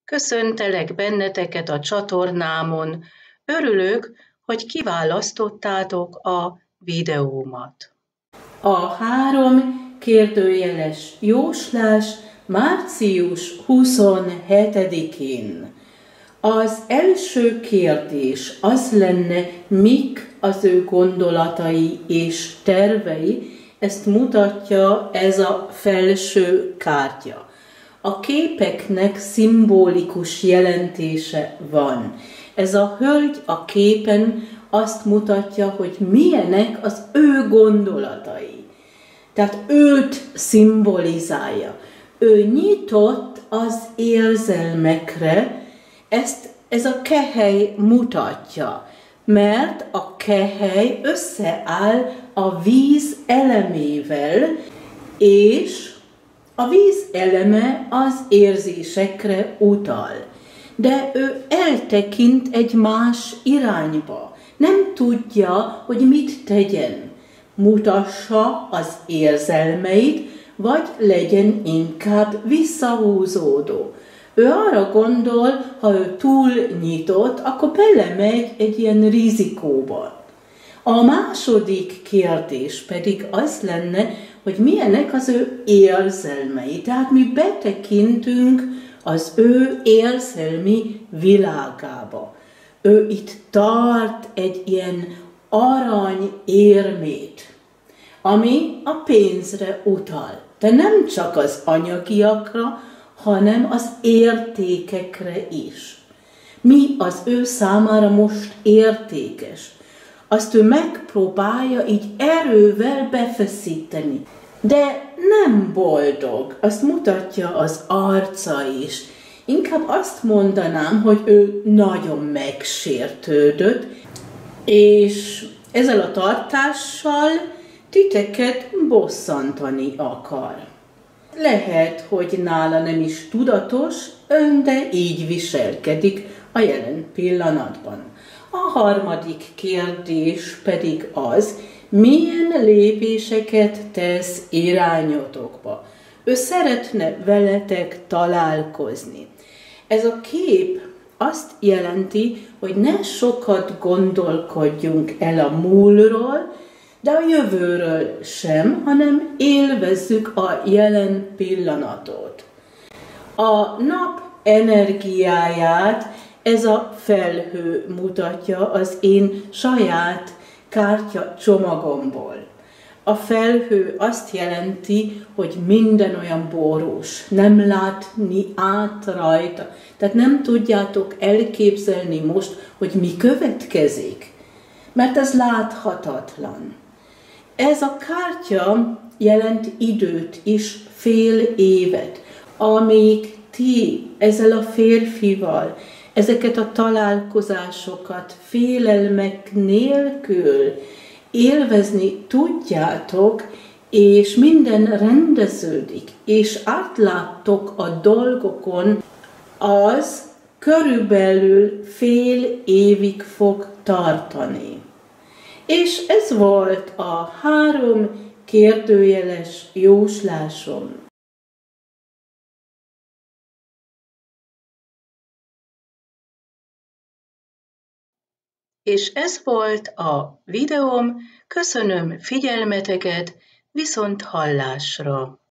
Köszöntelek benneteket a csatornámon. Örülök, hogy kiválasztottátok a videómat. A 3 kérdőjeles jóslás március 27-én. Az első kérdés az lenne, mik az ő gondolatai és tervei, ezt mutatja ez a felső kártya. A képeknek szimbolikus jelentése van. Ez a hölgy a képen azt mutatja, hogy milyenek az ő gondolatai. Tehát őt szimbolizálja. Ő nyitott az érzelmekre, ez a kehely mutatja, mert a kehely összeáll a víz elemével, és a víz eleme az érzésekre utal. De ő eltekint egy más irányba. Nem tudja, hogy mit tegyen. Mutassa az érzelmeit, vagy legyen inkább visszahúzódó. Ő arra gondol, ha ő túl nyitott, akkor belemegy egy ilyen rizikóba. A második kérdés pedig az lenne, hogy milyenek az ő érzelmei. Tehát mi betekintünk az ő érzelmi világába. Ő itt tart egy ilyen aranyérmét, ami a pénzre utal. De nem csak az anyagiakra, hanem az értékekre is. Mi az ő számára most értékes? Azt ő megpróbálja így erővel befeszíteni. De nem boldog, azt mutatja az arca is. Inkább azt mondanám, hogy ő nagyon megsértődött, és ezzel a tartással titeket bosszantani akar. Lehet, hogy nála nem is tudatos, de így viselkedik a jelen pillanatban. A harmadik kérdés pedig az, milyen lépéseket tesz irányotokba. Ő szeretne veletek találkozni. Ez a kép azt jelenti, hogy ne sokat gondolkodjunk el a múltról, de a jövőről sem, hanem élvezzük a jelen pillanatot. A nap energiáját ez a felhő mutatja az én saját kártya csomagomból. A felhő azt jelenti, hogy minden olyan borús, nem látni át rajta. Tehát nem tudjátok elképzelni most, hogy mi következik, mert ez láthatatlan. Ez a kártya jelent időt is, fél évet, amíg ti ezzel a férfival ezeket a találkozásokat félelmek nélkül élvezni tudjátok, és minden rendeződik, és átláttok a dolgokon, az körülbelül fél évig fog tartani. És ez volt a 3 kérdőjeles jóslásom. És ez volt a videóm, köszönöm figyelmeteket, viszont hallásra!